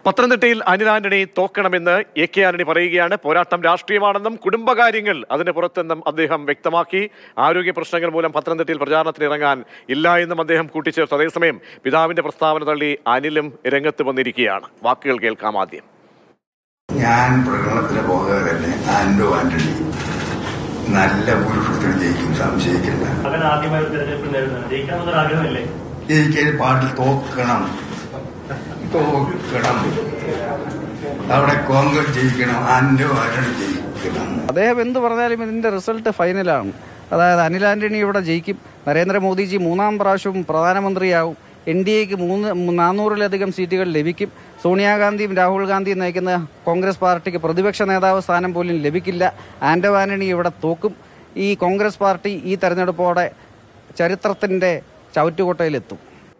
പത്തനംതിട്ടയിൽ അനിൽ ആന്റണി തോക്കണമെന്ന് എ.കെ. ആന്റണി പറയുകയാണ്. പോരാട്ടം രാഷ്ട്രീയമാണെന്നും കുടുംബകാര്യങ്ങൾ അതിന് പുറത്തെന്നും അദ്ദേഹം വ്യക്തമാക്കി. ആരോഗ്യ പ്രശ്നങ്ങൾ മൂലം പത്തനംതിട്ടയിൽ പ്രചാരണത്തിനിറങ്ങാൻ ഇല്ല എന്നും അദ്ദേഹം കൂട്ടിച്ചേർത്തു. അതേസമയം പിതാവിന്റെ പ്രസ്താവന തള്ളി അനിലും രംഗത്ത് വന്നിരിക്കുകയാണ്. വാക്കുകൾ കേൾക്കാം ആദ്യം. ഞാൻ പ്രകടനത്തിന് പോകാതെ തന്നെ ആന്റോ ആന്റണി നല്ല ഭൂരിപക്ഷത്തിൽ ജയിക്കും, സംശയിക്കില്ല. ജയിക്കാൻ പാട്ടിൽ തോക്കണം, അവിടെ കോൺഗ്രസ് ജയിക്കണം, ആന്റോ ആന്റണി ജയിക്കണം. അദ്ദേഹം എന്ത് പറഞ്ഞാലും ഇതിന്റെ റിസൾട്ട് ഫൈനലാണ്. അതായത് അനിൽ ആന്റണി ഇവിടെ ജയിക്കും. നരേന്ദ്രമോദിജി 3-ാം പ്രാവശ്യവും പ്രധാനമന്ത്രിയാവും. NDAക്ക് 400-ലധികം സീറ്റുകൾ ലഭിക്കും. സോണിയാഗാന്ധിയും രാഹുൽ ഗാന്ധിയും നയിക്കുന്ന കോൺഗ്രസ് പാർട്ടിക്ക് പ്രതിപക്ഷ നേതാവ് സ്ഥാനം പോലും ലഭിക്കില്ല. ആന്റോ ആന്റണി ഇവിടെ തോക്കും. ഈ കോൺഗ്രസ് പാർട്ടി ഈ തെരഞ്ഞെടുപ്പോടെ ചരിത്രത്തിന്റെ ചവിറ്റുകൊട്ടയിലെത്തും.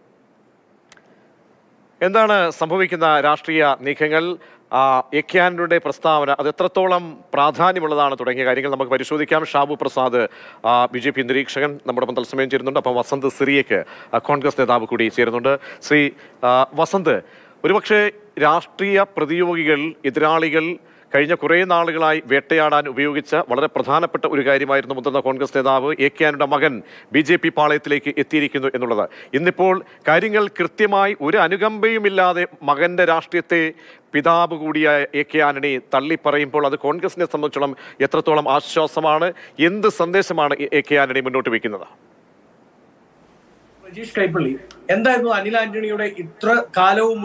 എന്താണ് സംഭവിക്കുന്ന രാഷ്ട്രീയ നീക്കങ്ങൾ? എ.കെ. ആന്റണിയുടെ പ്രസ്താവന അത് എത്രത്തോളം പ്രാധാന്യമുള്ളതാണ് തുടങ്ങിയ കാര്യങ്ങൾ നമുക്ക് പരിശോധിക്കാം. ഷാബു പ്രസാദ് BJP നിരീക്ഷകൻ നമ്മുടെ തത്സമയം ചേരുന്നുണ്ട്. അപ്പം വസന്ത് സിറിയക്ക് കോൺഗ്രസ് നേതാവ് കൂടി ചേരുന്നുണ്ട്. ശ്രീ വസന്ത്, ഒരുപക്ഷെ രാഷ്ട്രീയ പ്രതിയോഗികൾ, എതിരാളികൾ കഴിഞ്ഞ കുറേ നാളുകളായി വേട്ടയാടാൻ ഉപയോഗിച്ച വളരെ പ്രധാനപ്പെട്ട ഒരു കാര്യമായിരുന്നു മുതിർന്ന കോൺഗ്രസ് നേതാവ് എ.കെ. ആന്റണിയുടെ മകൻ BJP പാളയത്തിലേക്ക് എത്തിയിരിക്കുന്നു എന്നുള്ളത്. ഇന്നിപ്പോൾ കാര്യങ്ങൾ കൃത്യമായി ഒരു അനുകമ്പയുമില്ലാതെ മകന്റെ രാഷ്ട്രീയത്തെ പിതാവ് കൂടിയായ എ.കെ. ആന്റണി തള്ളിപ്പറയുമ്പോൾ അത് കോൺഗ്രസിനെ സംബന്ധിച്ചോളം എത്രത്തോളം ആശ്വാസമാണ്? എന്ത് സന്ദേശമാണ് എ.കെ. ആന്റണി മുന്നോട്ട് വയ്ക്കുന്നത്? രജീഷ് കൈപ്പള്ളി, എന്തായിരുന്നു അനിൽ ആന്റണിയുടെ ഇത്ര കാലവും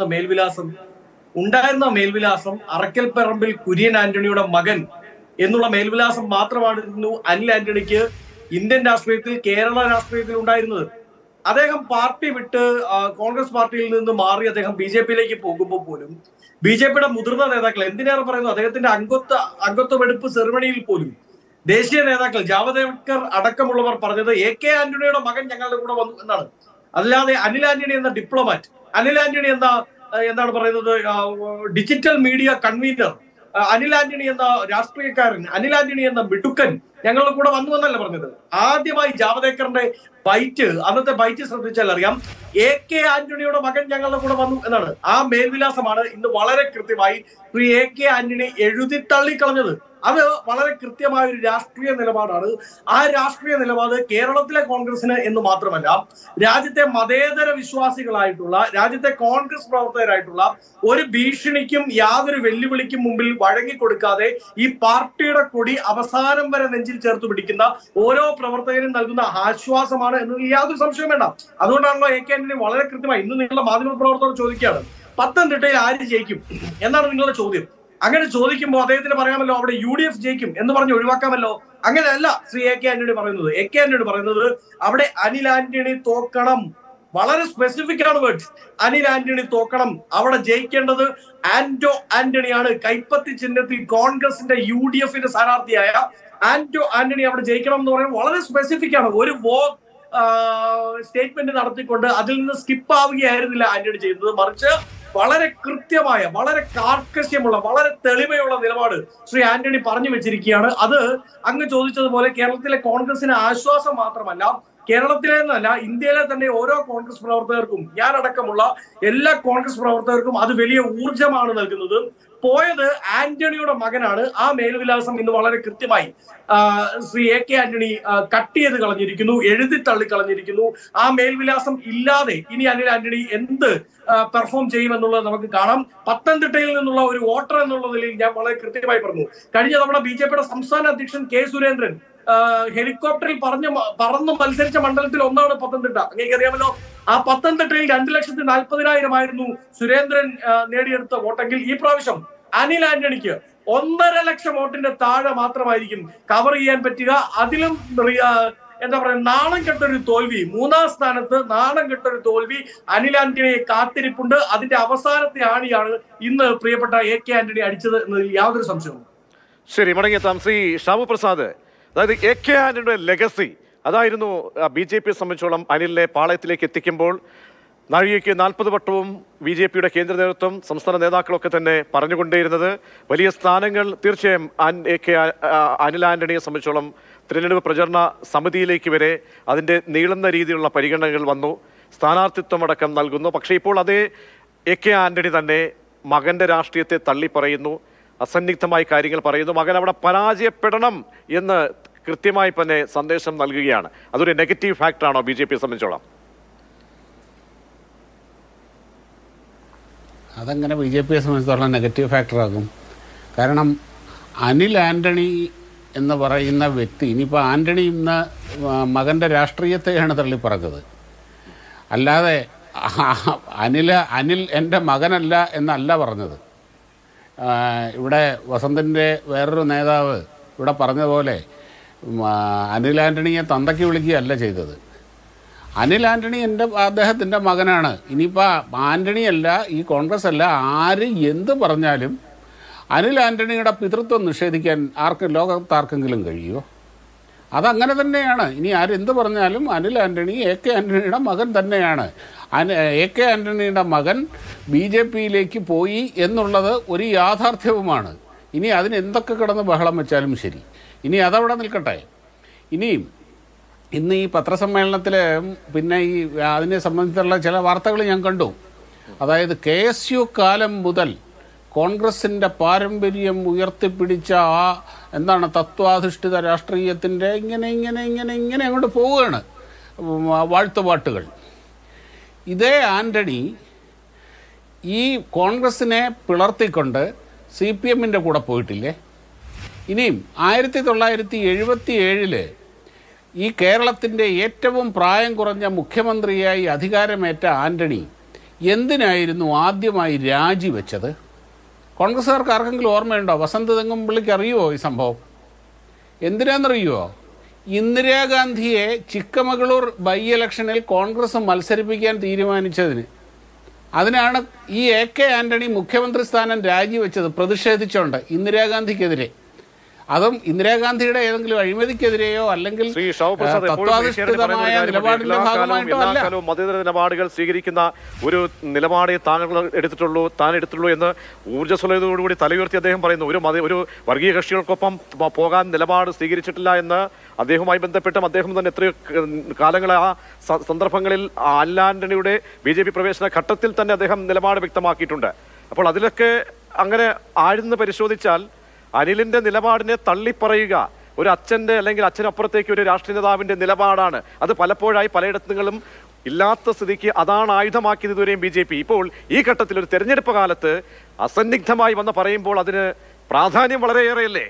ഉണ്ടായിരുന്ന മേൽവിലാസം അറക്കൽപ്പറമ്പിൽ കുര്യൻ ആന്റണിയുടെ മകൻ എന്നുള്ള മേൽവിലാസം മാത്രമായിരുന്നു അനിൽ ആന്റണിക്ക് ഇന്ത്യൻ രാഷ്ട്രീയത്തിൽ, കേരള രാഷ്ട്രീയത്തിൽ ഉണ്ടായിരുന്നത്. അദ്ദേഹം പാർട്ടി വിട്ട് കോൺഗ്രസ് പാർട്ടിയിൽ നിന്ന് മാറി അദ്ദേഹം BJPയിലേക്ക് പോകുമ്പോൾ പോലും BJPയുടെ മുതിർന്ന നേതാക്കൾ, എന്തിനേറെ പറയുന്നു, അദ്ദേഹത്തിന്റെ അംഗത്വമെടുപ്പ് സെറിമണിയിൽ പോലും ദേശീയ നേതാക്കൾ ജാവദേക്കർ അടക്കമുള്ളവർ പറഞ്ഞത് എ.കെ. ആന്റണിയുടെ മകൻ ഞങ്ങളുടെ കൂടെ വന്നു എന്നാണ്. അല്ലാതെ അനിൽ ആന്റണി എന്ന ഡിപ്ലോമാറ്റ്, അനിൽ ആന്റണി എന്ന എന്താണ് പറയുന്നത്, digital media convener, Anil Antony എന്ന രാഷ്ട്രീയക്കാരൻ, അനിൽ ആന്റണി എന്ന മിടുക്കൻ ഞങ്ങളുടെ കൂടെ വന്നു എന്നല്ല പറഞ്ഞത്. ആദ്യമായി ജാവദേക്കറിന്റെ അന്നത്തെ ബൈറ്റ് ശ്രദ്ധിച്ചാൽ അറിയാം, എ.കെ. ആന്റണിയുടെ മകൻ ഞങ്ങളുടെ കൂടെ വന്നു എന്നാണ്. ആ മേൽവിലാസമാണ് ഇന്ന് വളരെ കൃത്യമായി ശ്രീ എ.കെ. ആന്റണി എഴുതി തള്ളിക്കളഞ്ഞത്. അത് വളരെ കൃത്യമായ ഒരു രാഷ്ട്രീയ നിലപാടാണ്. ആ രാഷ്ട്രീയ നിലപാട് കേരളത്തിലെ കോൺഗ്രസിന് എന്ന് മാത്രമല്ല, രാജ്യത്തെ മതേതര വിശ്വാസികളായിട്ടുള്ള, രാജ്യത്തെ കോൺഗ്രസ് പ്രവർത്തകരായിട്ടുള്ള ഒരു ഭീഷണിക്കും യാതൊരു വെല്ലുവിളിക്കും മുമ്പിൽ വഴങ്ങിക്കൊടുക്കാതെ ഈ പാർട്ടിയുടെ കൊടി അവസാനം വരെ നെഞ്ചിൽ ചേർത്ത് പിടിക്കുന്ന ഓരോ പ്രവർത്തകനും നൽകുന്ന ആശ്വാസമാണ് എന്നതിൽ യാതൊരു സംശയവും വേണ്ട. അതുകൊണ്ടാണല്ലോ എ.കെ. ആന്റണി വളരെ കൃത്യമായി ഇന്ന് നിങ്ങളുടെ മാധ്യമ പ്രവർത്തകർ ചോദിക്കുകയാണ്, പത്തനംതിട്ടയിൽ ആര് ജയിക്കും എന്നാണ് നിങ്ങളുടെ ചോദ്യം. അങ്ങനെ ചോദിക്കുമ്പോൾ അദ്ദേഹത്തിന് പറയാമല്ലോ അവിടെ UDF ജയിക്കും എന്ന് പറഞ്ഞ് ഒഴിവാക്കാമല്ലോ. അങ്ങനെയല്ല ശ്രീ എ.കെ. ആന്റണി പറയുന്നത്. എ.കെ. ആന്റണി പറയുന്നത് അവിടെ അനിൽ ആന്റണി തോക്കണം. വളരെ സ്പെസിഫിക് ആണ് വേർഡ്സ്. അനിൽ ആന്റണി തോക്കണം. അവിടെ ജയിക്കേണ്ടത് ആന്റോ ആന്റണിയാണ്. കൈപ്പത്തി ചിഹ്നത്തിൽ കോൺഗ്രസിന്റെ UDFന്റെ സ്ഥാനാർത്ഥിയായ ആന്റോ ആന്റണി അവിടെ ജയിക്കണം എന്ന് പറയുന്നത് വളരെ സ്പെസിഫിക് ആണ്. ഒരു സ്റ്റേറ്റ്മെന്റ് നടത്തിക്കൊണ്ട് അതിൽ നിന്ന് സ്കിപ്പ് ആവുകയായിരുന്നില്ല ആന്റണി ചെയ്യുന്നത്. മറിച്ച് വളരെ കൃത്യമായ, വളരെ കാർക്കശ്യമുള്ള, വളരെ തെളിമയുള്ള നിലപാട് ശ്രീ ആന്റണി പറഞ്ഞു വെച്ചിരിക്കുകയാണ്. അത് അങ്ങ് ചോദിച്ചതുപോലെ കേരളത്തിലെ കോൺഗ്രസിന് ആശ്വാസം മാത്രമല്ല, കേരളത്തിലെ എന്നല്ല ഇന്ത്യയിലെ തന്നെ ഓരോ കോൺഗ്രസ് പ്രവർത്തകർക്കും, ഞാനടക്കമുള്ള എല്ലാ കോൺഗ്രസ് പ്രവർത്തകർക്കും അത് വലിയ ഊർജമാണ് നൽകുന്നത്. പോയത് ആന്റണിയുടെ മകനാണ്. ആ മേൽവിലാസം ഇന്ന് വളരെ കൃത്യമായി ശ്രീ എ.കെ. ആന്റണി കട്ട് ചെയ്ത് കളഞ്ഞിരിക്കുന്നു, എഴുതി തള്ളിക്കളഞ്ഞിരിക്കുന്നു. ആ മേൽവിലാസം ഇല്ലാതെ ഇനി അനിൽ ആന്റണി എന്ത് പെർഫോം ചെയ്യുമെന്നുള്ളത് നമുക്ക് കാണാം. പത്തനംതിട്ടയിൽ നിന്നുള്ള ഒരു വോട്ടർ എന്നുള്ള നിലയിൽ ഞാൻ വളരെ കൃത്യമായി പറഞ്ഞു, കഴിഞ്ഞ തവണ BJPയുടെ സംസ്ഥാന അധ്യക്ഷൻ K. സുരേന്ദ്രൻ ഹെലികോപ്റ്ററിൽ പറന്ന് മത്സരിച്ച മണ്ഡലത്തിൽ ഒന്നാണ് പത്തനംതിട്ട. അങ്ങേക്ക് അറിയാമല്ലോ. ആ പത്തനംതിട്ടയിൽ 2,40,000 ആയിരുന്നു സുരേന്ദ്രൻ നേടിയെടുത്ത വോട്ടെങ്കിൽ ഈ പ്രാവശ്യം അനിൽ ആന്റണിക്ക് 1.5 ലക്ഷം വോട്ടിന്റെ താഴെ മാത്രമായിരിക്കും കവർ ചെയ്യാൻ പറ്റുക. അതിലും എന്താ പറയുക, നാണം കെട്ടൊരു തോൽവി, 3-ാം സ്ഥാനത്ത് നാണം കെട്ടൊരു തോൽവി അനിൽ ആന്റണിയെ കാത്തിരിപ്പുണ്ട്. അതിന്റെ അവസാനത്തെ ആണിയാണ് ഇന്ന് പ്രിയപ്പെട്ട എ.കെ. ആന്റണി അടിച്ചത് എന്നതിൽ യാതൊരു സംശയവും. ശരി, മടങ്ങിയെത്താം. ശ്രീ ഷാബു പ്രസാദ്, അതായത് എ.കെ. ആന്റണിയുടെ ലെഗസി അതായിരുന്നു BJPയെ സംബന്ധിച്ചോളം അനിലിനെ പാളയത്തിലേക്ക് എത്തിക്കുമ്പോൾ നാഴികയ്ക്ക് 40 വട്ടവും BJPയുടെ കേന്ദ്ര നേതൃത്വം, സംസ്ഥാന നേതാക്കളൊക്കെ തന്നെ പറഞ്ഞുകൊണ്ടേയിരുന്നത് വലിയ സ്ഥാനങ്ങൾ തീർച്ചയായും അനിൽ ആന്റണിയെ സംബന്ധിച്ചോളം തിരഞ്ഞെടുപ്പ് പ്രചരണ സമിതിയിലേക്ക് വരെ അതിൻ്റെ നീളുന്ന രീതിയിലുള്ള പരിഗണനകൾ വന്നു, സ്ഥാനാർത്ഥിത്വം അടക്കം നൽകുന്നു. പക്ഷേ ഇപ്പോൾ അതേ എ.കെ. ആന്റണി തന്നെ മകന്റെ രാഷ്ട്രീയത്തെ തള്ളിപ്പറയുന്നു, അസന്നിഗ്ധമായി കാര്യങ്ങൾ പറയുന്നു. മകൻ അവിടെ പരാജയപ്പെടണം എന്ന് കൃത്യമായി തന്നെ സന്ദേശം നൽകുകയാണ്. അതൊരു നെഗറ്റീവ് ഫാക്ടറാണോ BJP സംബന്ധിച്ചോളം? അതങ്ങനെ BJPയെ സംബന്ധിച്ചിടത്തോളം നെഗറ്റീവ് ഫാക്ടറാകും. കാരണം അനിൽ ആൻ്റണി എന്ന് പറയുന്ന വ്യക്തി, ഇനിയിപ്പോൾ ആൻ്റണി ഇന്ന് മകൻ്റെ രാഷ്ട്രീയത്തെയാണ് തള്ളിപ്പറഞ്ഞത്, അല്ലാതെ അനിൽ എൻ്റെ മകനല്ല എന്നല്ല പറഞ്ഞത്. ഇവിടെ വസന്തൻ്റെ വേറൊരു നേതാവ് ഇവിടെ പറഞ്ഞതുപോലെ അനിൽ ആൻ്റണിയെ തന്തയ്ക്ക് വിളിക്കുകയല്ല ചെയ്തത്. അനിൽ ആൻ്റണി അദ്ദേഹത്തിൻ്റെ മകനാണ്. ഇനിയിപ്പോൾ ആൻ്റണിയല്ല, ഈ കോൺഗ്രസ് അല്ല, ആര് എന്ത് പറഞ്ഞാലും അനിൽ ആൻ്റണിയുടെ പിതൃത്വം നിഷേധിക്കാൻ ലോകത്താർക്കെങ്കിലും കഴിയുമോ? അതങ്ങനെ തന്നെയാണ്. ഇനി ആരെന്ത് പറഞ്ഞാലും അനിൽ ആൻ്റണി AK ആൻ്റണിയുടെ മകൻ തന്നെയാണ്. AK ആൻ്റണിയുടെ മകൻ BJPയിലേക്ക് പോയി എന്നുള്ളത് ഒരു യാഥാർത്ഥ്യവുമാണ്. ഇനി അതിന് എന്തൊക്കെ കിടന്ന് ബഹളം വെച്ചാലും ശരി, ഇനി അതവിടെ നിൽക്കട്ടെ. ഇനിയും ഇന്ന് ഈ പത്രസമ്മേളനത്തിൽ പിന്നെ ഈ അതിനെ സംബന്ധിച്ചുള്ള ചില വാർത്തകൾ ഞാൻ കണ്ടു. അതായത് KSU കാലം മുതൽ കോൺഗ്രസിൻ്റെ പാരമ്പര്യം ഉയർത്തിപ്പിടിച്ച എന്താണ് തത്വാധിഷ്ഠിത രാഷ്ട്രീയത്തിൻ്റെ ഇങ്ങനെ അങ്ങോട്ട് പോവുകയാണ് വാഴ്ത്തുപാട്ടുകൾ. ഇതേ ആൻ്റണി ഈ കോൺഗ്രസിനെ പിളർത്തിക്കൊണ്ട് CPMൻ്റെ കൂടെ പോയിട്ടില്ലേ? ഇനിയും 1977 ഈ കേരളത്തിൻ്റെ ഏറ്റവും പ്രായം കുറഞ്ഞ മുഖ്യമന്ത്രിയായി അധികാരമേറ്റ ആൻ്റണി എന്തിനായിരുന്നു ആദ്യമായി രാജിവെച്ചത്? കോൺഗ്രസ്സുകാർക്ക് ആർക്കെങ്കിലും ഓർമ്മയുണ്ടോ? വസന്ത് തെങ്ങുംപിള്ളിക്ക് അറിയുമോ ഈ സംഭവം? എന്തിനാണെന്നറിയുമോ? ഇന്ദിരാഗാന്ധിയെ ചിക്കമകളൂർ ബൈ ഇലക്ഷനിൽ കോൺഗ്രസ് മത്സരിപ്പിക്കാൻ തീരുമാനിച്ചതിന്. അതിനാണ് ഈ AK ആൻ്റണി മുഖ്യമന്ത്രി സ്ഥാനം രാജിവെച്ചത്, പ്രതിഷേധിച്ചുകൊണ്ട് ഇന്ദിരാഗാന്ധിക്കെതിരെ. അതും ഇന്ദിരാഗാന്ധിയുടെ ഏതെങ്കിലും അഴിമതിക്കെതിരെയോ അല്ലെങ്കിൽ തത്വാധിഷ്ഠിതമായ നിലപാടിന്റെ ഭാഗമായിട്ടോ അല്ല. മതേതര നിലപാടുകൾ സ്വീകരിക്കുന്ന ഒരു നിലപാടേ താങ്കൾ എടുത്തിട്ടുള്ളൂ എന്ന് ഊർജ്ജസ്വലതയോടുകൂടി തലയുയർത്തി അദ്ദേഹം പറയുന്നു. ഒരു വർഗീയ കക്ഷികൾക്കൊപ്പം പോകാൻ നിലപാട് സ്വീകരിച്ചിട്ടില്ല എന്ന് അദ്ദേഹവുമായി ബന്ധപ്പെട്ടും അദ്ദേഹം തന്നെ എത്രയോ കാലങ്ങൾ ആ സന്ദർഭങ്ങളിൽ അനിൽ ആൻ്റണിയുടെ BJP പ്രവേശന ഘട്ടത്തിൽ തന്നെ അദ്ദേഹം നിലപാട് വ്യക്തമാക്കിയിട്ടുണ്ട്. അപ്പോൾ അതിലൊക്കെ അങ്ങനെ ആഴ്ന്ന് പരിശോധിച്ചാൽ അനിലിന്റെ നിലപാടിനെ തള്ളിപ്പറയുക ഒരു അച്ഛന്റെ അല്ലെങ്കിൽ അച്ഛനപ്പുറത്തേക്ക് ഒരു രാഷ്ട്രീയ നേതാവിന്റെ നിലപാടാണ്. അത് പലപ്പോഴായി പലയിടത്തും ഇല്ലാത്ത സ്ഥിതിക്ക് അതാണ് ആയുധമാക്കിയത് ഇതുവരെയും BJP. ഇപ്പോൾ ഈ ഘട്ടത്തിൽ ഒരു തെരഞ്ഞെടുപ്പ് കാലത്ത് അസന്നിഗ്ധമായി വന്ന് പറയുമ്പോൾ അതിന് പ്രാധാന്യം വളരെയേറെയല്ലേ?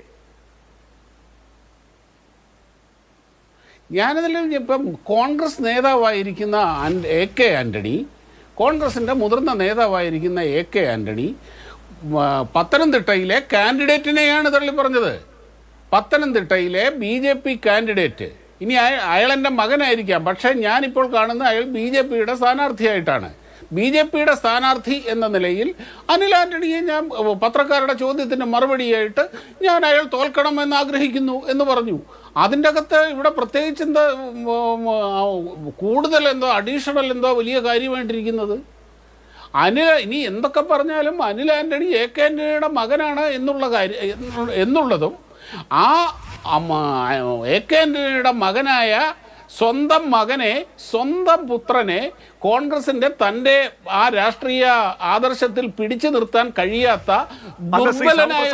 ഞാനതിൽ ഇപ്പം കോൺഗ്രസ് നേതാവായിരിക്കുന്ന AK ആൻ്റണി, കോൺഗ്രസിൻ്റെ മുതിർന്ന നേതാവായിരിക്കുന്ന AK ആൻ്റണി പത്തനംതിട്ടയിലെ കാൻഡിഡേറ്റിനെയാണ് തള്ളി പറഞ്ഞത്. പത്തനംതിട്ടയിലെ BJP കാൻഡിഡേറ്റ്. ഇനി അയാളെൻ്റെ മകനായിരിക്കാം, പക്ഷേ ഞാനിപ്പോൾ കാണുന്ന അയാൾ BJPയുടെ സ്ഥാനാർത്ഥിയായിട്ടാണ്. BJPയുടെ സ്ഥാനാർത്ഥി എന്ന നിലയിൽ അനിൽ ആൻ്റണിയെ ഞാൻ പത്രക്കാരുടെ ചോദ്യത്തിന് മറുപടിയായിട്ട് ഞാൻ അയാൾ തോൽക്കണമെന്ന് ആഗ്രഹിക്കുന്നു എന്ന് പറഞ്ഞു. അതിൻ്റെ അകത്ത് ഇവിടെ പ്രത്യേകിച്ച് എന്താ കൂടുതൽ എന്തോ അഡീഷണൽ എന്തോ വലിയ കാര്യമായിട്ടിരിക്കുന്നത്? ഇനി എന്തൊക്കെ പറഞ്ഞാലും അനിൽ ആൻ്റണി AK ആൻ്റണിയുടെ മകനാണ് എന്നുള്ളതും ആ AK ആൻ്റണിയുടെ മകനായ സ്വന്തം മകനെ, സ്വന്തം പുത്രനെ കോൺഗ്രസിന്റെ തൻ്റെ ആ രാഷ്ട്രീയ ആദർശത്തിൽ പിടിച്ചു നിർത്താൻ കഴിയാത്ത ദുർബലനായ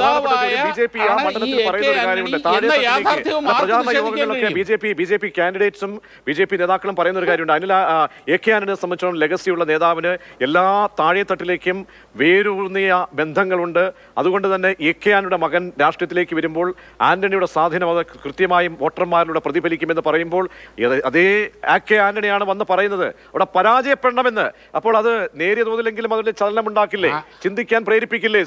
BJP കാൻഡിഡേറ്റ്സും BJP നേതാക്കളും പറയുന്ന ഒരു കാര്യമുണ്ട്. AK ആന്റണിയെ സംബന്ധിച്ചിടത്തോളം ലെഗസിയുള്ള നേതാവിന് എല്ലാ താഴെത്തട്ടിലേക്കും വേരൂന്നിയ ബന്ധങ്ങളുണ്ട്. അതുകൊണ്ട് തന്നെ AK ആന്റണിയുടെ മകൻ രാഷ്ട്രീയത്തിലേക്ക് വരുമ്പോൾ ആന്റണിയുടെ സ്വാധീനം അത് കൃത്യമായും വോട്ടർമാരിലൂടെ പ്രതിഫലിക്കുമെന്ന് പറയുമ്പോൾ അതേ AK ആന്റണിയാണ് വന്ന് പറയുന്നത് അവിടെ പരാജയപ്പെടണമെന്ന്. അപ്പോൾ അത് നേരിയ തോതിലെങ്കിലും അതിൽ ചലനമുണ്ടാക്കില്ലേ, ചിന്തിക്കാൻ പ്രേരിപ്പിക്കില്ലേ?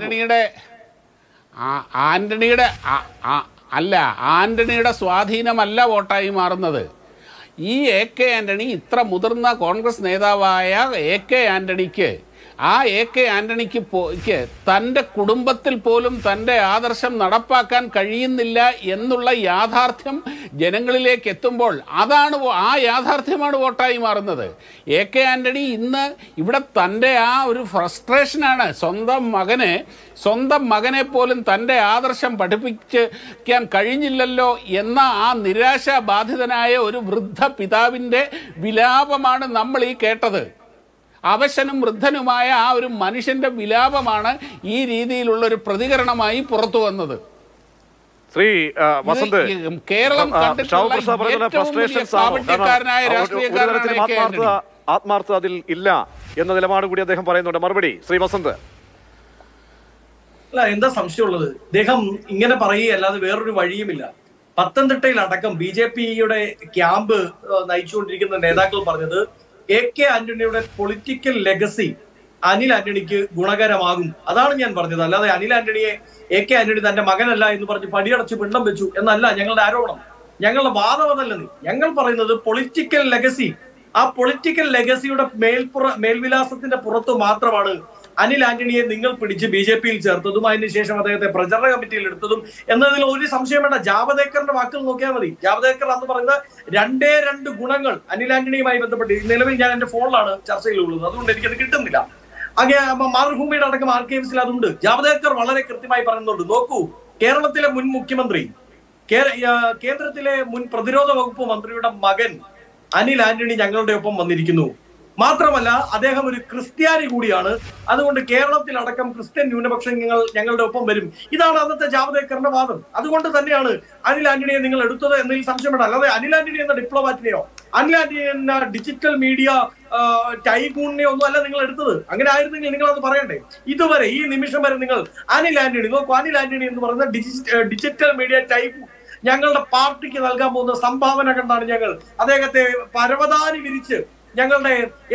ആന്റണിയുടെ സ്വാധീനമല്ല വോട്ടായി മാറുന്നത്. ഈ AK ആന്റണി ഇത്ര മുതിർന്ന കോൺഗ്രസ് നേതാവായ AK ആന്റണിക്ക് AK ആന്റണിക്ക് തൻ്റെ കുടുംബത്തിൽ പോലും തൻ്റെ ആദർശം നടപ്പാക്കാൻ കഴിയുന്നില്ല എന്നുള്ള യാഥാർത്ഥ്യം ജനങ്ങളിലേക്ക് എത്തുമ്പോൾ ആ യാഥാർത്ഥ്യമാണ് വോട്ടായി മാറുന്നത്. AK ആന്റണി ഇന്ന് ഇവിടെ തൻ്റെ ആ ഒരു ഫ്രസ്ട്രേഷനാണ്. സ്വന്തം മകനെ പോലും തൻ്റെ ആദർശം പഠിപ്പിക്കാൻ കഴിഞ്ഞില്ലല്ലോ എന്ന ആ നിരാശാബാധിതനായ ഒരു വൃദ്ധ പിതാവിൻ്റെ വിലാപമാണ് നമ്മൾ ഈ കേട്ടത്. അവശനും വൃദ്ധനുമായ ആ ഒരു മനുഷ്യന്റെ വിലാപമാണ് ഈ രീതിയിലുള്ളൊരു പ്രതികരണമായി പുറത്തു വന്നത്. ശ്രീ വസന്ത്, കേരളം ആത്മാർത്ഥത അതിൽ ഇല്ല എന്ന നിലപാട് കൂടി അദ്ദേഹം പറയുന്നുണ്ട്. മറുപടി ശ്രീ വസന്ത്. അല്ല, എന്താ സംശയമുള്ളത്? അദ്ദേഹം ഇങ്ങനെ പറയുകയല്ലാതെ വേറൊരു വഴിയുമില്ല. പത്തനംതിട്ടയിൽ അടക്കം BJP-യുടെ ക്യാമ്പ് നയിച്ചുകൊണ്ടിരിക്കുന്ന നേതാക്കൾ പറഞ്ഞത് AK ആന്റണിയുടെ പൊളിറ്റിക്കൽ ലെഗസി അനിൽ ആന്റണിക്ക് ഗുണകരമാകും. അതാണ് ഞാൻ പറഞ്ഞത്. അല്ലാതെ അനിൽ ആന്റണിയെ AK ആന്റണി തന്റെ മകനല്ല എന്ന് പറഞ്ഞ് പടിയടച്ച് പിണ്ടം വെച്ചു എന്നല്ല ഞങ്ങളുടെ ആരോപണം. ഞങ്ങളുടെ വാദം അതല്ല. ഞങ്ങൾ പറയുന്നത് പൊളിറ്റിക്കൽ ലെഗസി, ആ പൊളിറ്റിക്കൽ ലെഗസിയുടെ മേൽവിലാസത്തിന്റെ പുറത്ത് മാത്രമാണ് അനിൽ ആന്റണിയെ നിങ്ങൾ പിടിച്ച് BJP-യിൽ ചേർത്തതും അതിനുശേഷം അദ്ദേഹത്തെ പ്രചരണ കമ്മിറ്റിയിൽ എടുത്തതും എന്നതിൽ ഒരു സംശയം വേണ്ട. ജാവദേക്കറിന്റെ വാക്കുകൾ നോക്കിയാൽ മതി. ജാവദേക്കർ അന്ന് പറയുന്ന രണ്ട് ഗുണങ്ങൾ അനിൽ ആന്റണിയുമായി ബന്ധപ്പെട്ട് നിലവിൽ ഞാൻ എന്റെ ഫോണിലാണ് ചർച്ചയിലുള്ളത്, അതുകൊണ്ട് എനിക്കത് കിട്ടുന്നില്ല. അങ്ങനെ മാതൃഭൂമിയുടെ അടക്കം ആർക്കൈവ്സിൽ അതുണ്ട്. ജാവദേക്കർ വളരെ കൃത്യമായി പറയുന്നുണ്ട്. നോക്കൂ, കേരളത്തിലെ മുൻ മുഖ്യമന്ത്രി, കേന്ദ്രത്തിലെ മുൻ പ്രതിരോധ വകുപ്പ് മന്ത്രിയുടെ മകൻ അനിൽ ആന്റണി ഞങ്ങളുടെ ഒപ്പം വന്നിരിക്കുന്നു. മാത്രമല്ല അദ്ദേഹം ഒരു ക്രിസ്ത്യാനി കൂടിയാണ്. അതുകൊണ്ട് കേരളത്തിലടക്കം ക്രിസ്ത്യൻ ന്യൂനപക്ഷങ്ങൾ ഞങ്ങളുടെ ഒപ്പം വരും. ഇതാണ് അന്നത്തെ ജാവദേക്കറിന്റെ വാദം. അതുകൊണ്ട് തന്നെയാണ് അനിൽ ആന്റണിയെ നിങ്ങൾ എടുത്തത് എന്നതിൽ സംശയമില്ല. അല്ലാതെ അനിൽ ആന്റണി എന്ന ഡിപ്ലോമാറ്റിനെയോ അനിൽ ആന്റണി എന്ന ഡിജിറ്റൽ മീഡിയ ടൈഗൂണിനെയോ ഒന്നും അല്ല നിങ്ങൾ എടുത്തത്. അങ്ങനെ ആയിരുന്നെങ്കിൽ നിങ്ങൾ അത് പറയണ്ടേ? ഇതുവരെ ഈ നിമിഷം വരെ നിങ്ങൾ അനിൽ ആന്റണി നോക്കൂ, അനിൽ ആന്റണി എന്ന് പറയുന്ന ഡിജിറ്റൽ മീഡിയ ടൈഗൂൺ ഞങ്ങളുടെ പാർട്ടിക്ക് നൽകാൻ പോകുന്ന സംഭാവന കണ്ടാണ് ഞങ്ങൾ അദ്ദേഹത്തെ പരവതാനി വിരിച്ച് ഞങ്ങളുടെ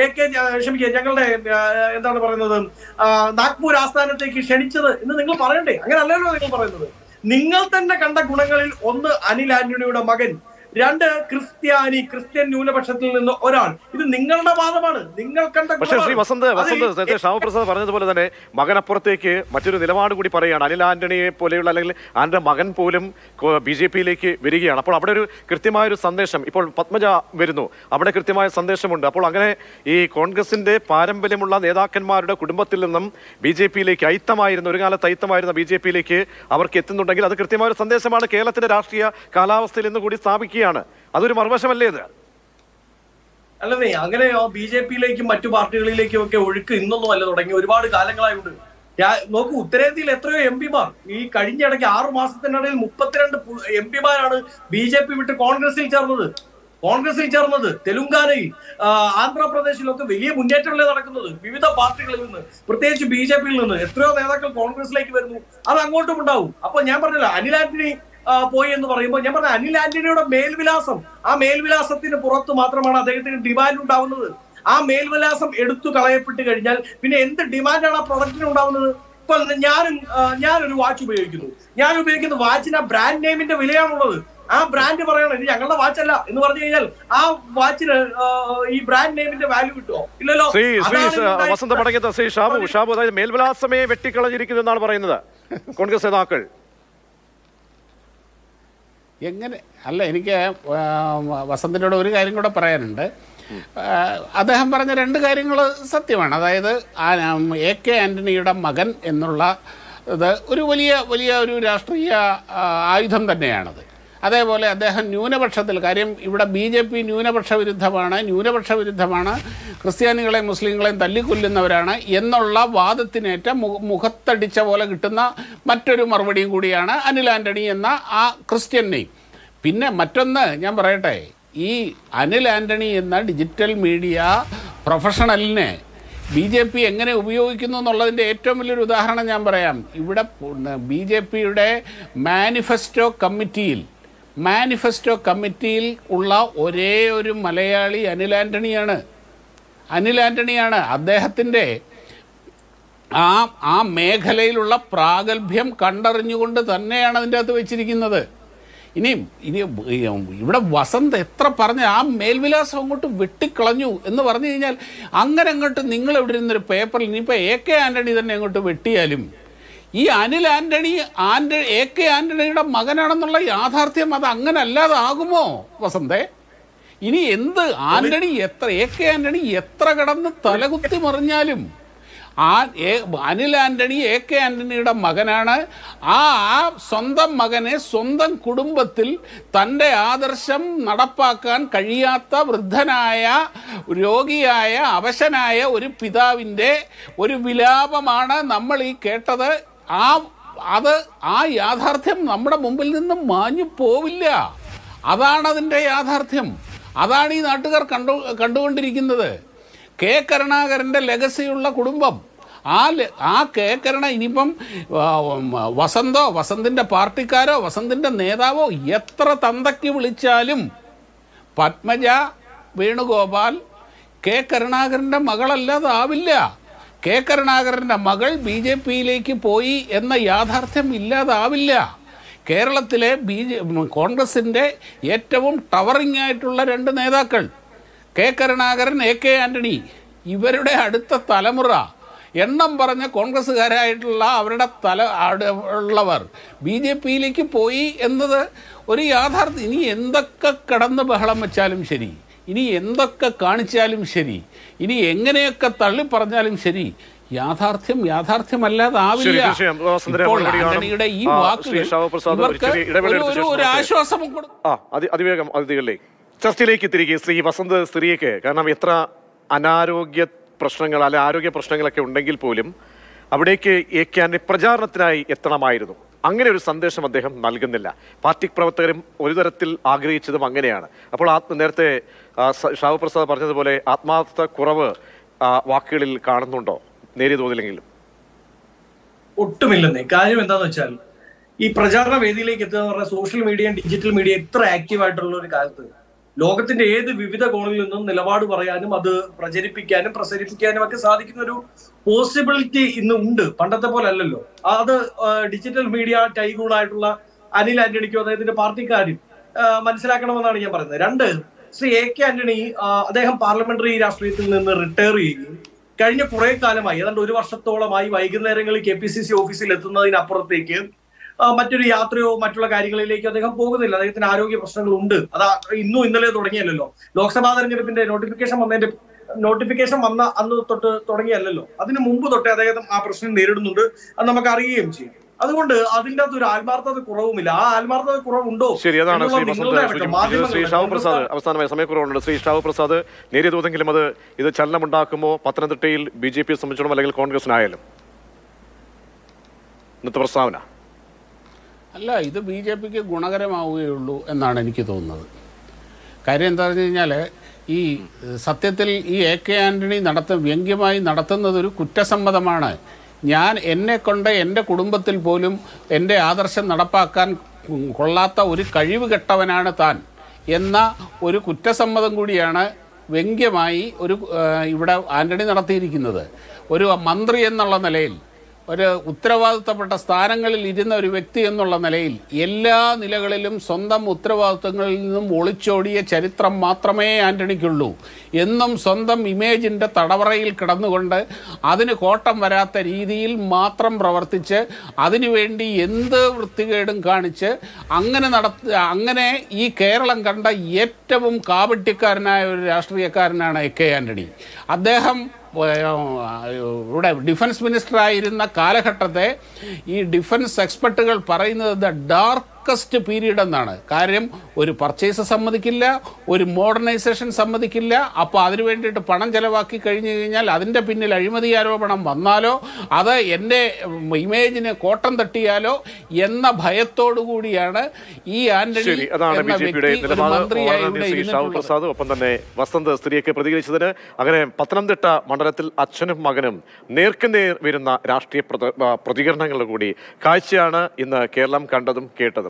ഞങ്ങളുടെ എന്താണ് പറയുന്നത് നാഗ്പൂർ ആസ്ഥാനത്തേക്ക് ക്ഷണിച്ചത് എന്ന് നിങ്ങൾ പറയണ്ടേ? അങ്ങനെ അല്ലല്ലോ നിങ്ങൾ പറയുന്നത്. നിങ്ങൾ തന്നെ കണ്ട ഗുണങ്ങളിൽ ഒന്ന് അനിൽ ആന്റണിയുടെ മകൻ, രണ്ട് ക്രിസ്ത്യൻ ന്യൂനപക്ഷത്തിൽ നിന്ന് ഒരാൾ. ഇത് നിങ്ങളുടെ വാദമാണ്, നിങ്ങൾ കണ്ട. പക്ഷേ ശ്രീ വസന്ത് ശ്യാമപ്രസാദ് പറഞ്ഞതുപോലെ തന്നെ മകനപ്പുറത്തേക്ക് മറ്റൊരു നിലപാട് കൂടി പറയുകയാണ്. അനിൽ ആന്റണിയെ പോലെയുള്ള അല്ലെങ്കിൽ ആന്റണിയുടെ മകൻ പോലും BJP-യിലേക്ക് വരികയാണ്. അപ്പോൾ അവിടെ ഒരു കൃത്യമായൊരു സന്ദേശം, ഇപ്പോൾ പത്മജ വരുന്നു, അവിടെ കൃത്യമായ സന്ദേശമുണ്ട്. അപ്പോൾ അങ്ങനെ ഈ കോൺഗ്രസിന്റെ പാരമ്പര്യമുള്ള നേതാക്കന്മാരുടെ കുടുംബത്തിൽ നിന്നും BJP-യിലേക്ക് ഒരു കാലത്ത് അയിത്തമായിരുന്ന BJP-യിലേക്ക് അവർക്ക് എത്തുന്നുണ്ടെങ്കിൽ അത് കൃത്യമായ ഒരു സന്ദേശമാണ് കേരളത്തിന്റെ രാഷ്ട്രീയ കാലാവസ്ഥയിൽ നിന്ന് കൂടി സ്ഥാപിക്കുക. അതൊരു മറുവശമല്ലേ ഇത്? അല്ലേ, അങ്ങനെ BJP-യിലേക്കും മറ്റു പാർട്ടികളിലേക്കും ഒക്കെ ഒഴുക്ക് ഇന്നൊന്നും അല്ല തുടങ്ങി, ഒരുപാട് കാലങ്ങളായുണ്ട്. നോക്കൂ, ഉത്തരേന്ത്യയിൽ എത്രയോ MP-മാർ ഈ കഴിഞ്ഞിടയ്ക്ക് 6 മാസത്തിനിടയിൽ 32 MP-മാരാണ് BJP വിട്ട് കോൺഗ്രസിൽ ചേർന്നത്. തെലുങ്കാനയിൽ, ആന്ധ്രാപ്രദേശിലൊക്കെ വലിയ മുന്നേറ്റങ്ങളെ നടക്കുന്നത്. വിവിധ പാർട്ടികളിൽ നിന്ന്, പ്രത്യേകിച്ച് BJP-യിൽ നിന്ന് എത്രയോ നേതാക്കൾ കോൺഗ്രസിലേക്ക് വരുന്നു. അത് അങ്ങോട്ടും ഉണ്ടാവും. അപ്പൊ ഞാൻ പറഞ്ഞല്ലോ, അനിൽ ആന്റണി പോയി എന്ന് പറയുമ്പോൾ ഞാൻ പറഞ്ഞ അനിൽ ആന്റണിയുടെ മേൽവിലാസം, ആ മേൽവിലാസത്തിന് പുറത്ത് മാത്രമാണ് അദ്ദേഹത്തിന് ഡിമാൻഡ് ഉണ്ടാവുന്നത്. ആ മേൽവിലാസം എടുത്തു കളയപ്പെട്ട് കഴിഞ്ഞാൽ പിന്നെ എന്ത് ഡിമാൻഡാണ് ആ പ്രൊഡക്റ്റിന് ഉണ്ടാവുന്നത്? ഇപ്പൊ ഞാനൊരു വാച്ച് ഉപയോഗിക്കുന്നു. ഞാൻ ഉപയോഗിക്കുന്ന വാച്ചിന് ആ ബ്രാൻഡ് നെയിമിന്റെ വിലയാണുള്ളത്. ആ ബ്രാൻഡ് പറയണം ഇത് ഞങ്ങളുടെ വാച്ചല്ല എന്ന് പറഞ്ഞു കഴിഞ്ഞാൽ ആ വാച്ചിന് ഈ ബ്രാൻഡ് നെയിമിന്റെ വാല്യൂ കിട്ടുമോ? ഇല്ലല്ലോ. വസന്ത മടങ്ങിയത് ശ്രീ ഷാബു അതായത് മേൽവിലാസമേ വെട്ടിക്കളഞ്ഞിരിക്കുന്നു എന്നാണ് പറയുന്നത് കോൺഗ്രസ് നേതാക്കൾ. എങ്ങനെ അല്ല, എനിക്ക് വസന്തിനോട് ഒരു കാര്യം കൂടെ പറയാനുണ്ട്. അദ്ദേഹം പറഞ്ഞ 2 കാര്യങ്ങൾ സത്യമാണ്. അതായത് AK ആന്റണിയുടെ മകൻ എന്നുള്ള ഇത് ഒരു വലിയ ഒരു രാഷ്ട്രീയ ആയുധം തന്നെയാണത്. അതേപോലെ അദ്ദേഹം ന്യൂനപക്ഷത്തിൽ, കാര്യം ഇവിടെ BJP ന്യൂനപക്ഷ വിരുദ്ധമാണ്, ക്രിസ്ത്യാനികളെയും മുസ്ലിങ്ങളെയും തല്ലിക്കൊല്ലുന്നവരാണ് എന്നുള്ള വാദത്തിനേറ്റ മുഖത്തടിച്ച പോലെ കിട്ടുന്ന മറ്റൊരു മറുപടിയും കൂടിയാണ് അനിൽ ആന്റണി എന്ന ആ ക്രിസ്ത്യൻ നെയിം. പിന്നെ മറ്റൊന്ന് ഞാൻ പറയട്ടെ, ഈ അനിൽ ആന്റണി എന്ന ഡിജിറ്റൽ മീഡിയ പ്രൊഫഷണലിനെ BJP എങ്ങനെ ഉപയോഗിക്കുന്നു എന്നുള്ളതിൻ്റെ ഏറ്റവും വലിയൊരു ഉദാഹരണം ഞാൻ പറയാം. ഇവിടെ BJP-യുടെ മാനിഫെസ്റ്റോ കമ്മിറ്റിയിൽ ഉള്ള ഒരേ ഒരു മലയാളി അനിൽ ആന്റണിയാണ്. അദ്ദേഹത്തിൻ്റെ ആ മേഖലയിലുള്ള പ്രാഗൽഭ്യം കണ്ടറിഞ്ഞുകൊണ്ട് തന്നെയാണ് അതിൻ്റെ അകത്ത് വെച്ചിരിക്കുന്നത്. ഇനി ഇവിടെ വസന്ത് എത്ര പറഞ്ഞ ആ മേൽവിലാസം അങ്ങോട്ട് വെട്ടിക്കളഞ്ഞു എന്ന് പറഞ്ഞു കഴിഞ്ഞാൽ അങ്ങനെ അങ്ങോട്ട് നിങ്ങൾ ഇവിടെ ഇരുന്നൊരു പേപ്പറിൽ ഇനിയിപ്പോൾ AK ആന്റണി തന്നെ അങ്ങോട്ട് വെട്ടിയാലും ഈ അനിൽ ആന്റണി AK ആന്റണിയുടെ മകനാണെന്നുള്ള യാഥാർത്ഥ്യം അത് അങ്ങനെ അല്ലാതെ ആകുമോ വസന്തേ? ഇനി എന്ത് AK ആന്റണി എത്ര കടന്ന് തലകുത്തി മറിഞ്ഞാലും അനിൽ ആന്റണി AK ആന്റണിയുടെ മകനാണ്. ആ സ്വന്തം മകനെ സ്വന്തം കുടുംബത്തിൽ തൻ്റെ ആദർശം നടപ്പാക്കാൻ കഴിയാത്ത വൃദ്ധനായ രോഗിയായ അവശനായ ഒരു പിതാവിൻ്റെ ഒരു വിലാപമാണ് നമ്മൾ ഈ കേട്ടത്. ആ യാഥാർത്ഥ്യം നമ്മുടെ മുമ്പിൽ നിന്നും മാഞ്ഞു പോവില്ല. അതാണ് അതിൻ്റെ യാഥാർത്ഥ്യം. അതാണ് ഈ നാട്ടുകാർ കണ്ടുകൊണ്ടിരിക്കുന്നത്. കെ കരുണാകരൻ്റെ ലെഗസിയുള്ള കുടുംബം. ആ കെ കരുണ ഇനിയിപ്പം വസന്തിൻ്റെ പാർട്ടിക്കാരോ വസന്തിൻ്റെ നേതാവോ എത്ര തന്തയ്ക്ക് വിളിച്ചാലും പത്മജ വേണുഗോപാൽ കെ കരുണാകരൻ്റെ മകളല്ലാതാവില്ല. കെ കരുണാകരൻ്റെ മകൾ BJPയിലേക്ക് പോയി എന്ന യാഥാർത്ഥ്യം ഇല്ലാതാവില്ല. കേരളത്തിലെ കോൺഗ്രസിൻ്റെ ഏറ്റവും ടവറിംഗ് ആയിട്ടുള്ള 2 നേതാക്കൾ കെ കരുണാകരൻ, AK ആന്റണി, ഇവരുടെ അടുത്ത തലമുറ, എണ്ണം പറഞ്ഞ കോൺഗ്രസ്സുകാരായിട്ടുള്ള അവരുടെ ഉള്ളവർ BJPയിലേക്ക് പോയി എന്നത് ഒരു യാഥാർത്ഥ്യം. ഇനി എന്തൊക്കെ കടന്ന് ബഹളം വെച്ചാലും ശരി, ഇനി എന്തൊക്കെ കാണിച്ചാലും ശരി, ഇനി എങ്ങനെയൊക്കെ തള്ളി പറഞ്ഞാലും ശരി, യാഥാർത്ഥ്യമല്ലാതാവില്ല. ആന്റണിയുടെ ഈ വാക്കുകൾ ഒരു ആശ്വാസം അതിവേഗം അതിഥികളിലെ ചർച്ചയിലേക്ക് തിരികെ ശ്രീ വസന്ത് സ്ത്രീക്ക്, കാരണം എത്ര അനാരോഗ്യ പ്രശ്നങ്ങൾ അല്ലെ ആരോഗ്യ പ്രശ്നങ്ങളൊക്കെ ഉണ്ടെങ്കിൽ പോലും അവിടേക്ക് AK പ്രചാരണത്തിനായി എത്തണമായിരുന്നു. അങ്ങനെ ഒരു സന്ദേശം അദ്ദേഹം നൽകുന്നില്ല. പാർട്ടി പ്രവർത്തകരും ഒരു തരത്തിൽ ആഗ്രഹിച്ചതും അങ്ങനെയാണ്. അപ്പോൾ നേരത്തെ ഷാബു പ്രസാദ് പറഞ്ഞതുപോലെ ആത്മാർത്ഥ കുറവ് വാക്കുകളിൽ കാണുന്നുണ്ടോ? നേരിയ തോതിലെങ്കിലും ഒട്ടുമില്ലെന്നേ. കാര്യം എന്താന്ന് വെച്ചാൽ ഈ പ്രചാരണ വേദിയിലേക്ക് എത്തുക എന്ന് പറഞ്ഞാൽ സോഷ്യൽ മീഡിയ ഡിജിറ്റൽ മീഡിയ ഇത്ര ആക്റ്റീവ് ആയിട്ടുള്ള ഒരു കാലത്ത് ലോകത്തിന്റെ ഏത് വിവിധ കോണിൽ നിന്നും നിലപാട് പറയാനും അത് പ്രചരിപ്പിക്കാനും പ്രസരിപ്പിക്കാനും ഒക്കെ സാധിക്കുന്ന ഒരു പോസിബിലിറ്റി ഇന്ന് ഉണ്ട്. പണ്ടത്തെ പോലെ അല്ലല്ലോ. അത് ഡിജിറ്റൽ മീഡിയ ടൈഗൂൺ ആയിട്ടുള്ള അനിൽ ആന്റണിക്കോ അദ്ദേഹത്തിന്റെ പാർട്ടിക്കാരും മനസ്സിലാക്കണമെന്നാണ് ഞാൻ പറയുന്നത്. 2, ശ്രീ AK ആന്റണി അദ്ദേഹം പാർലമെന്ററി രാഷ്ട്രീയത്തിൽ നിന്ന് റിട്ടയർ ചെയ്യുകയും കഴിഞ്ഞ കുറെ കാലമായി, ഏതാണ്ട് 1 വർഷത്തോളമായി വൈകുന്നേരങ്ങളിൽ KPCC ഓഫീസിൽ എത്തുന്നതിനപ്പുറത്തേക്ക് മറ്റൊരു യാത്രയോ മറ്റുള്ള കാര്യങ്ങളിലേക്കോ അദ്ദേഹം പോകുന്നില്ല. അദ്ദേഹത്തിന് ആരോഗ്യ പ്രശ്നങ്ങളുണ്ട്. അത് ഇന്നും ഇന്നലെ തുടങ്ങിയല്ലോ. ലോക്സഭാ തെരഞ്ഞെടുപ്പിന്റെ നോട്ടിഫിക്കേഷൻ വന്ന അന്ന് തൊട്ട് തുടങ്ങിയല്ലോ. അതിന് മുമ്പ് തൊട്ടേ അദ്ദേഹം ആ പ്രശ്നം നേരിടുന്നുണ്ട്. അത് നമുക്ക് അറിയുകയും ചെയ്യും. അതുകൊണ്ട് അതിൻ്റെ അകത്ത് ഒരു ആത്മാർത്ഥത കുറവുമില്ല. ആ ആത്മാർത്ഥത കുറവുണ്ടോ? ശരി, അതാണ് ശ്രീ ഷാബു പ്രസാദ്. അവസാനമായ സമയക്കുറവുണ്ട്. ശ്രീ ഷാബു പ്രസാദ്, നേരിയ തോതെങ്കിലും ഇത് ചലനമുണ്ടാക്കുമോ പത്തനംതിട്ടയിൽ BJPയെ സംബന്ധിച്ചിടത്തോളം അല്ലെങ്കിൽ കോൺഗ്രസിനായാലും ഇന്നത്തെ പ്രസ്താവന? അല്ല, ഇത് BJPക്ക് ഗുണകരമാവുകയുള്ളൂ എന്നാണ് എനിക്ക് തോന്നുന്നത്. കാര്യം എന്താണെന്ന് വെച്ച് കഴിഞ്ഞാൽ ഈ സത്യത്തിൽ ഈ AK ആന്റണി വ്യംഗ്യമായി നടത്തുന്നത് ഒരു കുറ്റസമ്മതമാണ്. എന്നെക്കൊണ്ട് എൻ്റെ കുടുംബത്തിൽ പോലും എൻ്റെ ആദർശം നടപ്പാക്കാൻ കൊള്ളാത്ത ഒരു കഴിവ് കെട്ടവനാണ് താൻ എന്ന ഒരു കുറ്റസമ്മതം കൂടിയാണ് വ്യംഗ്യമായി ഇവിടെ ആന്റണി നടത്തിയിരിക്കുന്നത്. ഒരു മന്ത്രി എന്നുള്ള നിലയിൽ, ഒരു ഉത്തരവാദിത്തപ്പെട്ട സ്ഥാനങ്ങളിൽ ഇരുന്ന ഒരു വ്യക്തി എന്നുള്ള നിലയിൽ എല്ലാ നിലകളിലും സ്വന്തം ഉത്തരവാദിത്തങ്ങളിൽ നിന്നും ഒളിച്ചോടിയ ചരിത്രം മാത്രമേ ആന്റണിക്കുള്ളൂ. എന്നും സ്വന്തം ഇമേജിൻ്റെ തടവറയിൽ കിടന്നുകൊണ്ട് അതിന് കോട്ടം വരാത്ത രീതിയിൽ മാത്രം പ്രവർത്തിച്ച് അതിനുവേണ്ടി എന്ത് വൃത്തികേടും കാണിച്ച് അങ്ങനെ ഈ കേരളം കണ്ട ഏറ്റവും കാപട്യക്കാരനായ ഒരു രാഷ്ട്രീയക്കാരനാണ് AK ആന്റണി. അദ്ദേഹം ഇവിടെ ഡിഫൻസ് മിനിസ്റ്ററായിരുന്ന കാലഘട്ടത്തെ ഈ ഡിഫൻസ് എക്സ്പെർട്ടുകൾ പറയുന്നത് ദ ഡാർക്കസ്റ്റ് പീരീഡ് എന്നാണ്. കാര്യം ഒരു പർച്ചേസ് സമ്മതിക്കില്ല, ഒരു മോഡേണൈസേഷൻ സമ്മതിക്കില്ല. അപ്പോൾ അതിനു വേണ്ടിയിട്ട് പണം ചെലവാക്കി കഴിഞ്ഞു കഴിഞ്ഞാൽ അതിൻ്റെ പിന്നിൽ അഴിമതി ആരോപണം വന്നാലോ അത് എൻ്റെ ഇമേജിന് കോട്ടം തട്ടിയാലോ എന്ന ഭയത്തോടു കൂടിയാണ് ഈ ആന്റണി എന്ന വ്യക്തി മന്ത്രിയായി ഇവിടെ ഇരുന്നിട്ടുള്ളത്. ഒപ്പം തന്നെ വസന്ത് സ്ത്രീയൊക്കെ പ്രതികരിച്ചതിന് അങ്ങനെ പത്തനംതിട്ട മണ്ഡലത്തിൽ അച്ഛനും മകനും നേർക്കുനേർ വരുന്ന രാഷ്ട്രീയ പ്രതികരണങ്ങളുടെ കൂടി കാഴ്ചയാണ് ഇന്ന് കേരളം കണ്ടതും കേട്ടതും.